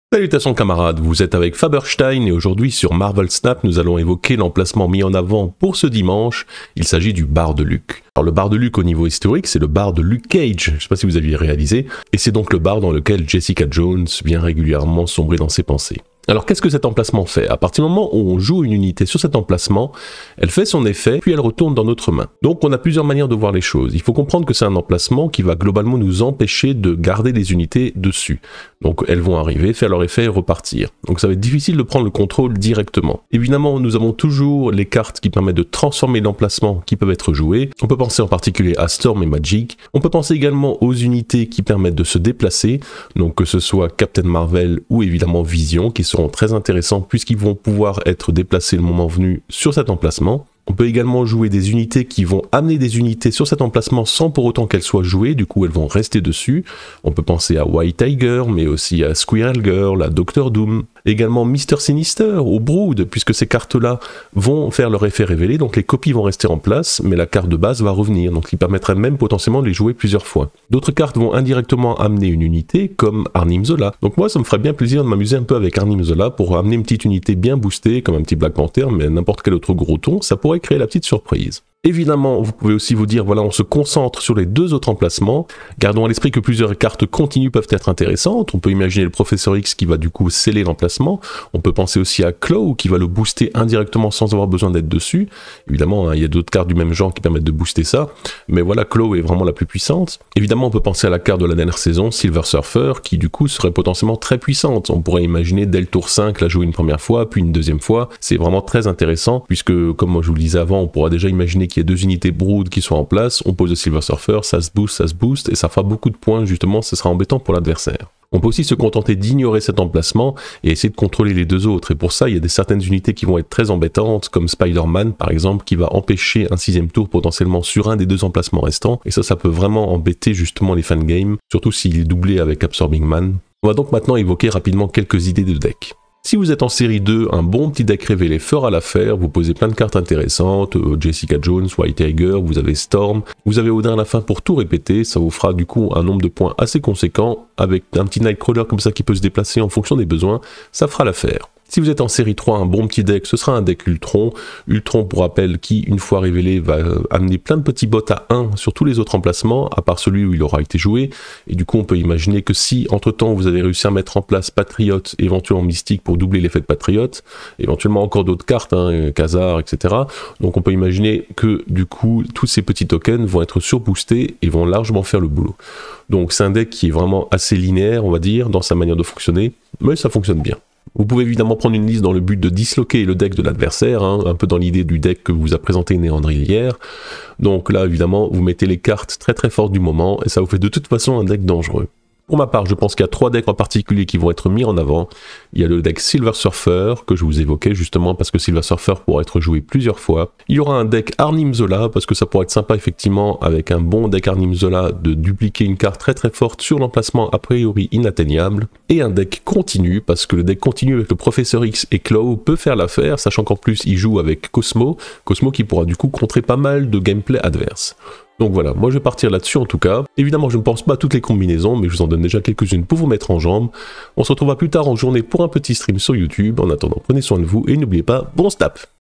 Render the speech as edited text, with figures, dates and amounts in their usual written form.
Salutations camarades, vous êtes avec Faberstein et aujourd'hui sur Marvel Snap nous allons évoquer l'emplacement mis en avant pour ce dimanche, il s'agit du bar de Luke. Alors le bar de Luke au niveau historique c'est le bar de Luke Cage, je ne sais pas si vous aviez réalisé, et c'est donc le bar dans lequel Jessica Jones vient régulièrement sombrer dans ses pensées. Alors qu'est-ce que cet emplacement fait? À partir du moment où on joue une unité sur cet emplacement, elle fait son effet, puis elle retourne dans notre main. Donc on a plusieurs manières de voir les choses. Il faut comprendre que c'est un emplacement qui va globalement nous empêcher de garder les unités dessus. Donc elles vont arriver, faire leur effet et repartir. Donc ça va être difficile de prendre le contrôle directement. Évidemment, nous avons toujours les cartes qui permettent de transformer l'emplacement qui peuvent être jouées. On peut penser en particulier à Storm et Magic. On peut penser également aux unités qui permettent de se déplacer, donc que ce soit Captain Marvel ou évidemment Vision, qui seront très intéressants puisqu'ils vont pouvoir être déplacés le moment venu sur cet emplacement. On peut également jouer des unités qui vont amener des unités sur cet emplacement sans pour autant qu'elles soient jouées, du coup elles vont rester dessus. On peut penser à White Tiger, mais aussi à Squirrel Girl, à Doctor Doom, également Mr. Sinister ou Brood, puisque ces cartes-là vont faire leur effet révélé, donc les copies vont rester en place, mais la carte de base va revenir, donc il permettrait même potentiellement de les jouer plusieurs fois. D'autres cartes vont indirectement amener une unité, comme Arnim Zola. Donc moi ça me ferait bien plaisir de m'amuser un peu avec Arnim Zola pour amener une petite unité bien boostée, comme un petit Black Panther, mais n'importe quel autre gros ton, ça pourrait créer la petite surprise. Évidemment, vous pouvez aussi vous dire, voilà, on se concentre sur les deux autres emplacements. Gardons à l'esprit que plusieurs cartes continues peuvent être intéressantes. On peut imaginer le Professeur X qui va du coup sceller l'emplacement. On peut penser aussi à Claw qui va le booster indirectement sans avoir besoin d'être dessus. Évidemment, hein, il y a d'autres cartes du même genre qui permettent de booster ça. Mais voilà, Claw est vraiment la plus puissante. Évidemment, on peut penser à la carte de la dernière saison, Silver Surfer, qui du coup serait potentiellement très puissante. On pourrait imaginer dès le tour 5 la jouer une première fois, puis une deuxième fois. C'est vraiment très intéressant, puisque comme moi je vous le disais avant, on pourra déjà imaginer qu'il y a deux unités Brood qui sont en place, on pose le Silver Surfer, ça se booste, et ça fera beaucoup de points, justement, ce sera embêtant pour l'adversaire. On peut aussi se contenter d'ignorer cet emplacement et essayer de contrôler les deux autres, et pour ça, il y a certaines unités qui vont être très embêtantes, comme Spider-Man par exemple, qui va empêcher un 6ème tour potentiellement sur un des deux emplacements restants, et ça peut vraiment embêter justement les fangames, surtout s'il est doublé avec Absorbing Man. On va donc maintenant évoquer rapidement quelques idées de deck. Si vous êtes en série 2, un bon petit deck révélé fera l'affaire, vous posez plein de cartes intéressantes, Jessica Jones, White Tiger, vous avez Storm, vous avez Odin à la fin pour tout répéter, ça vous fera du coup un nombre de points assez conséquent, avec un petit Nightcrawler comme ça qui peut se déplacer en fonction des besoins, ça fera l'affaire. Si vous êtes en série 3, un bon petit deck, ce sera un deck Ultron. Ultron, pour rappel, qui, une fois révélé, va amener plein de petits bots à 1 sur tous les autres emplacements, à part celui où il aura été joué. Et du coup, on peut imaginer que si, entre-temps, vous avez réussi à mettre en place Patriot, éventuellement Mystique pour doubler l'effet de Patriot, éventuellement encore d'autres cartes, hein, Khazar, etc. Donc on peut imaginer que, du coup, tous ces petits tokens vont être surboostés et vont largement faire le boulot. Donc c'est un deck qui est vraiment assez linéaire, on va dire, dans sa manière de fonctionner, mais ça fonctionne bien. Vous pouvez évidemment prendre une liste dans le but de disloquer le deck de l'adversaire, hein, un peu dans l'idée du deck que vous a présenté Néandril hier. Donc là, évidemment, vous mettez les cartes très très fortes du moment, et ça vous fait de toute façon un deck dangereux. Pour ma part, je pense qu'il y a 3 decks en particulier qui vont être mis en avant. Il y a le deck Silver Surfer, que je vous évoquais justement parce que Silver Surfer pourra être joué plusieurs fois. Il y aura un deck Arnim Zola, parce que ça pourrait être sympa effectivement, avec un bon deck Arnim Zola, de dupliquer une carte très très forte sur l'emplacement a priori inatteignable. Et un deck continu, parce que le deck continu avec le Professeur X et Claw peut faire l'affaire, sachant qu'en plus il joue avec Cosmo qui pourra du coup contrer pas mal de gameplay adverse. Donc voilà, moi je vais partir là-dessus en tout cas. Évidemment, je ne pense pas à toutes les combinaisons, mais je vous en donne déjà quelques-unes pour vous mettre en jambes. On se retrouvera plus tard en journée pour un petit stream sur YouTube. En attendant, prenez soin de vous et n'oubliez pas, bon snap!